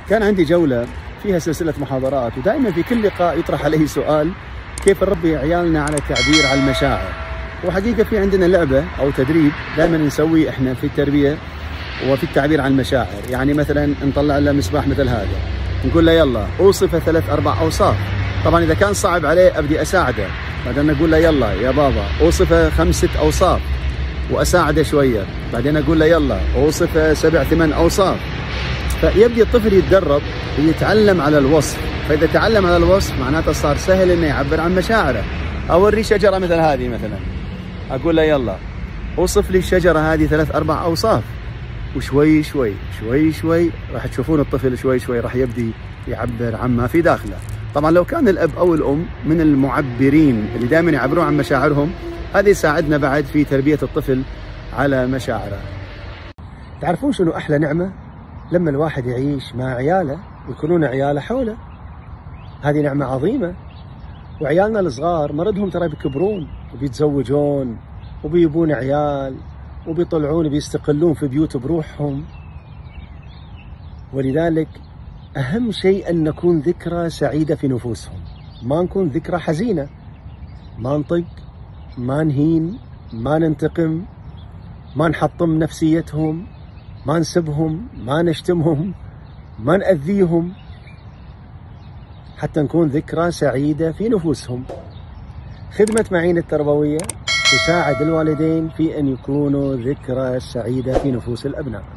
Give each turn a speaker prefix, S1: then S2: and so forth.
S1: كان عندي جولة فيها سلسلة محاضرات، ودائما في كل لقاء يطرح علي سؤال: كيف نربي عيالنا على التعبير عن المشاعر؟ وحقيقة في عندنا لعبة أو تدريب دائما نسويه إحنا في التربية وفي التعبير عن المشاعر. يعني مثلا نطلع له مصباح مثل هذا، نقول له يلا أوصف 3-4 أوصاف. طبعا إذا كان صعب عليه أبدي أساعده، بعدين أقول له يلا يا بابا أوصف 5-6 أوصاف وأساعده شوية، بعدين أقول له يلا أوصف 7-8 أوصاف. فيبدي الطفل يتدرب ويتعلم على الوصف، فإذا تعلم على الوصف معناته صار سهل إنه يعبر عن مشاعره. أوريه شجرة مثل هذه مثلا، أقول له يلا أوصف لي الشجرة هذه 3-4 أوصاف، وشوي شوي شوي شوي راح تشوفون الطفل شوي شوي راح يبدي يعبر عما في داخله. طبعا لو كان الأب أو الأم من المعبرين اللي دائما يعبرون عن مشاعرهم، هذا يساعدنا بعد في تربية الطفل على مشاعره. تعرفون شنو أحلى نعمة؟ لما الواحد يعيش مع عياله ويكونون عياله حوله، هذه نعمة عظيمة. وعيالنا الصغار مرضهم ترى بيكبرون وبيتزوجون وبيبون عيال وبيطلعون وبيستقلون في بيوت بروحهم، ولذلك أهم شيء أن نكون ذكرى سعيدة في نفوسهم، ما نكون ذكرى حزينة. ما نطق، ما نهين، ما ننتقم، ما نحطم نفسيتهم، ما نسبهم، ما نشتمهم، ما نأذيهم، حتى نكون ذكرى سعيدة في نفوسهم. خدمة معين التربوية تساعد الوالدين في أن يكونوا ذكرى سعيدة في نفوس الأبناء.